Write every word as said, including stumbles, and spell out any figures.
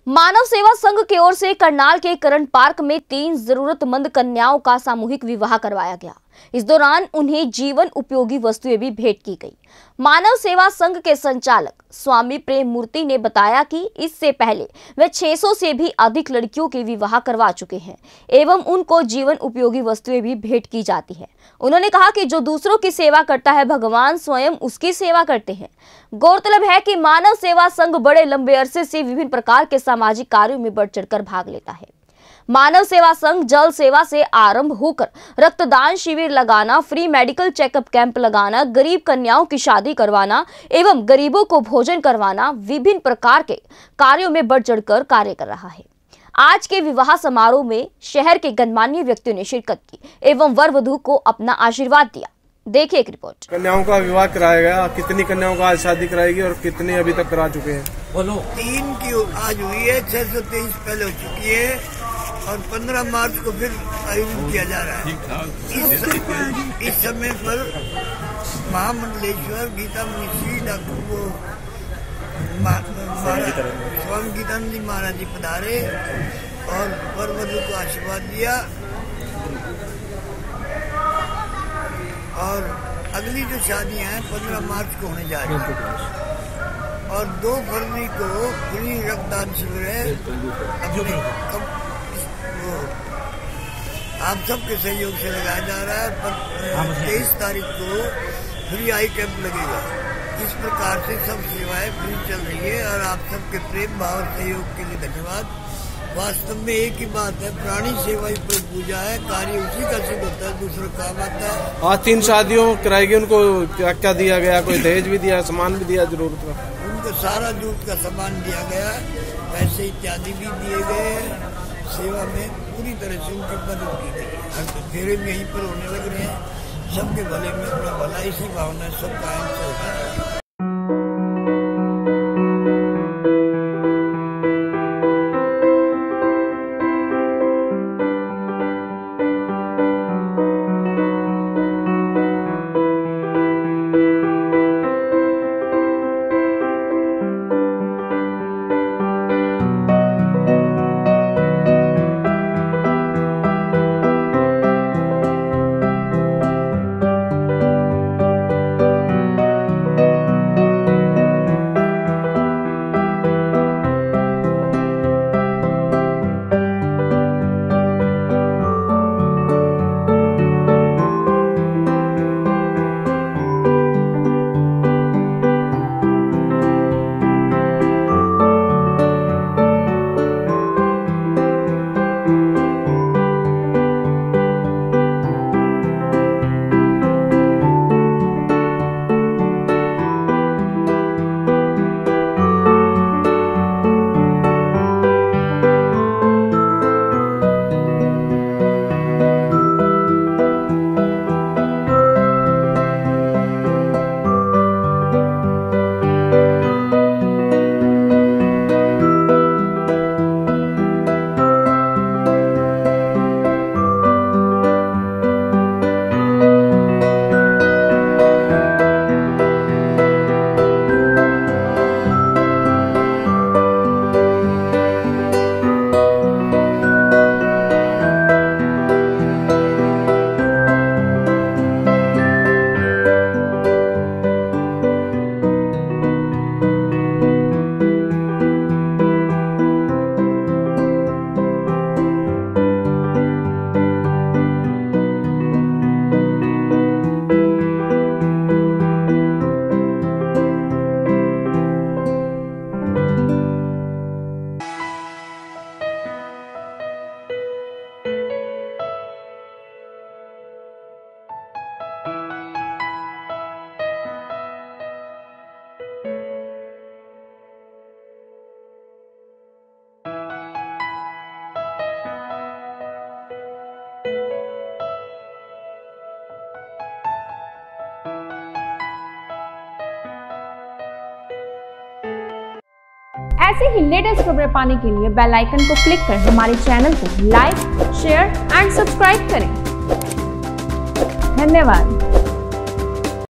मानव सेवा संघ की ओर से करनाल के करण पार्क में तीन जरूरतमंद कन्याओं का सामूहिक विवाह करवाया गया। इस दौरान उन्हें जीवन उपयोगी वस्तुएं भी भेंट की गई। मानव सेवा संघ के संचालक स्वामी प्रेम मूर्ति ने बताया कि इससे पहले वे छह सौ से भी अधिक लड़कियों के विवाह करवा चुके हैं एवं उनको जीवन उपयोगी वस्तुएं भी भेंट की जाती है। उन्होंने कहा कि जो दूसरों की सेवा करता है, भगवान स्वयं उसकी सेवा करते हैं। गौरतलब है कि मानव सेवा संघ बड़े लंबे अरसे से विभिन्न प्रकार के सामाजिक कार्यों में बढ़ चढ़कर भाग लेता है। मानव सेवा संघ जल सेवा से आरंभ होकर रक्तदान शिविर लगाना, फ्री मेडिकल चेकअप कैंप लगाना, गरीब कन्याओं की शादी करवाना एवं गरीबों को भोजन करवाना, विभिन्न प्रकार के कार्यों में बढ़ चढ़कर कार्य कर रहा है। आज के विवाह समारोह में शहर के गणमान्य व्यक्तियों ने शिरकत की एवं वर वधू को अपना आशीर्वाद दिया। देखिए एक रिपोर्ट। कन्याओं का विवाह कराया गया। कितनी कन्याओं का आज शादी कराएगी और कितने अभी तक करा चुके हैं? बोलो। तीन की आज हुई है, छह सौ तेईस पहले हो चुकी है और पंद्रह मार्च को फिर आयोजन किया जा रहा है। इस, इस समय पर महामंडलेश्वर गीता मुनि डॉक्टर वो स्वामी गीतानंद जी महाराज जी पधारे और वर वधू को आशीर्वाद दिया। और अगली जो शादियां हैं पंद्रह मार्च को होने जा रही है और दो फरवरी को फ्री रक्तदान शिविर है। अपने आप सबके सहयोग से लगाया जा रहा है। पर तेईस तारीख को फ्री आई कैंप लगेगा। इस प्रकार से सब सेवाएं फ्री चल रही है और आप सबके प्रेम भाव और सहयोग के लिए धन्यवाद। वास्तव में एक ही बात है, प्राणी सेवा ही पूजा है, कार्य उसी का सिद्ध होता है, दूसरा काम आता है। आज तीन शादियों कराएगी, उनको क्या क्या दिया गया? कोई दहेज भी दिया, सामान भी दिया जरूरत का? उनको सारा जरूरत का सामान दिया गया, पैसे इत्यादि भी दिए गए हैं। सेवा में पूरी तरह से उनकी मदद की गई है। तो फेरे में यहीं पर होने लग रहे हैं। सबके भले में अपना भला, इसी भावना सब कायम चल रहा है। ऐसे ही लेटेस्ट खबरें पाने के लिए बेल आइकन को क्लिक कर हमारे चैनल को लाइक, शेयर एंड सब्सक्राइब करें। धन्यवाद।